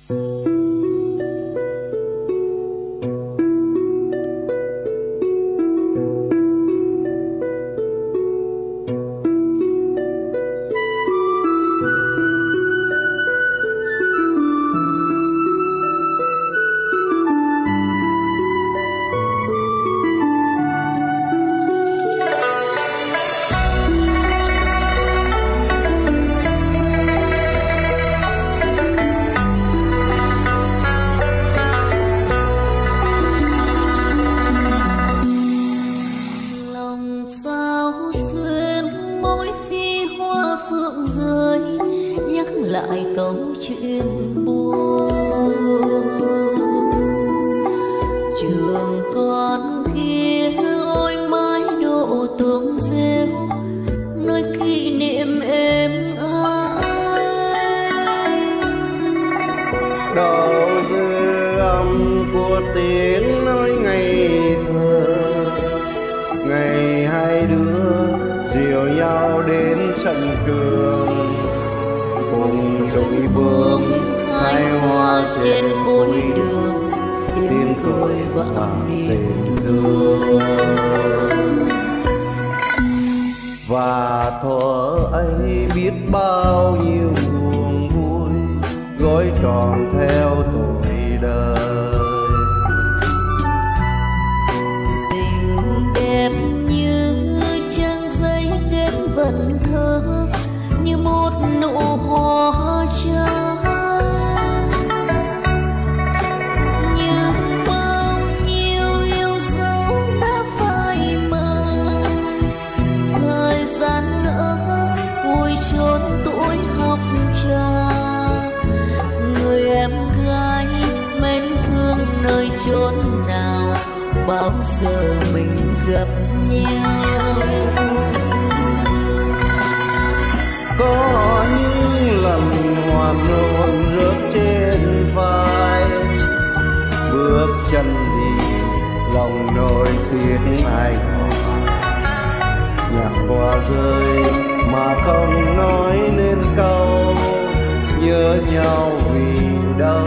lại câu chuyện buồn. Trường con kia ôi mái độ tương rêu, nơi kỷ niệm êm ái. Đầu dư âm của tiếng nói ngày thơ, ngày hai đứa dìu nhau đến sân trường, cùng đội bướm khai hoa trên cuối đường, tiếng cười vang tình thương. Và thuở ấy biết bao nhiêu buồn vui gói tròn theo tuổi đời. Tình đẹp như trang giấy kết vần thơ, như một nụ hoa trắng, như bao nhiêu yêu dấu đã phai mờ. Thời gian lỡ vui chốn tuổi học trò, người em gái mến thương nơi chốn nào, bao giờ mình gặp nhau. Có những lần hoàng hôn rớt trên vai, bước chân đi lòng nỗi tiếng ai hỏi. Nhạc hoa rơi mà không nói nên câu, nhớ nhau vì đâu.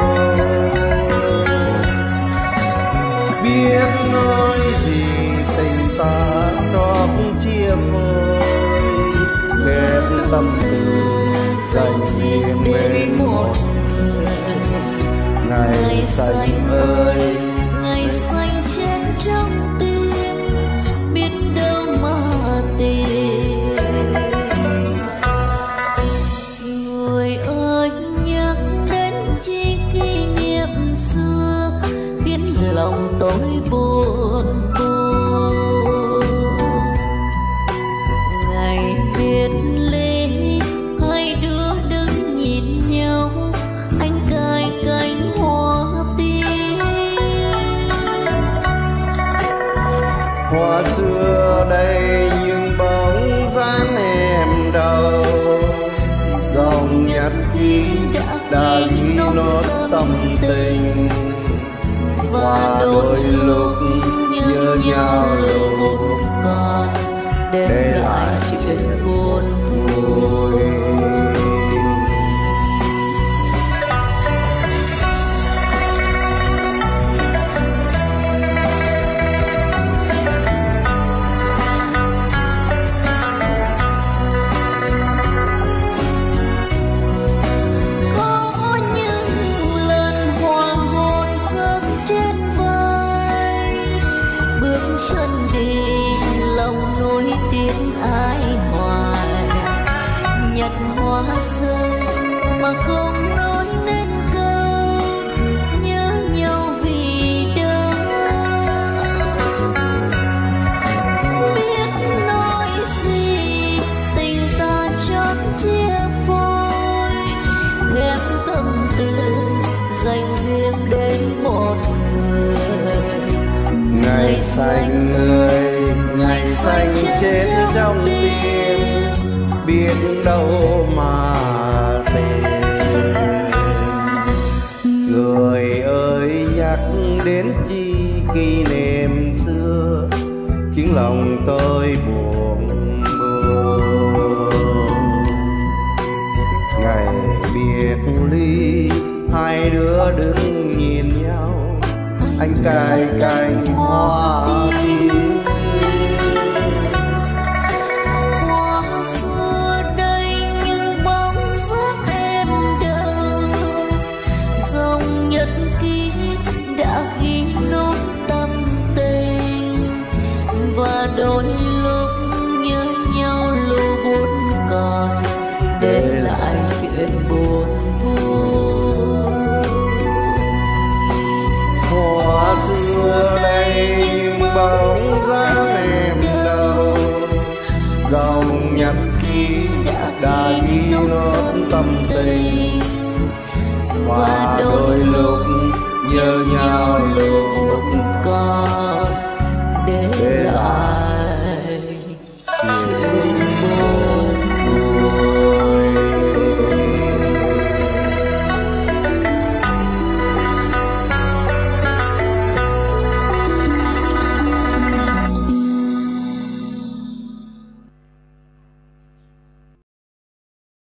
Biết nói gì tình ta trót chia phôi, khép tâm tư dành riêng bên một người. Ngày xanh ơi, ngày xanh trên trong tim, biết đâu mà tìm. Người ơi nhắc đến chi kỷ niệm xưa, khiến lòng tôi buồn buồn. Ngày biệt ly hai đứa đứng nhìn nhau, anh cài cánh hoa tím. hoa xưa đây nhưng bóng dáng em đâu. Dòng nhật ký đã ghi nốt tâm tình, và đôi lúc nhớ nhau lúc còn để lại chuyện buồn vui. Có những lần hoàng hôn sớm trên vai, bước chân đi lòng nối tiếng ai hoài. Nhặt hoa rơi mà không nói nên câu, nhớ nhau vì đâu. Biết nói gì tình ta chót chia phôi, khép tâm tư dành riêng đến một người. ngày xanh ơi, ngày xanh trên trong tim, biết đâu mà tìm. Người ơi nhắc đến chi kỷ niệm xưa, khiến lòng tôi buồn buồn. Ngày biệt ly hai hai đứa đứng nhìn nhau, anh cài cành hoa tím. Hoa xưa đây nhưng bóng dáng em đâu, dòng nhật ký đã ghi nốt tâm tình, và đôi lúc nhớ nhau lưu bút còn để lại chuyện buồn vui. Hoa xưa đây nhưng bóng dáng em đâu, dòng nhật ký đã ghi nốt tâm tình, và đôi lúc nhớ nhau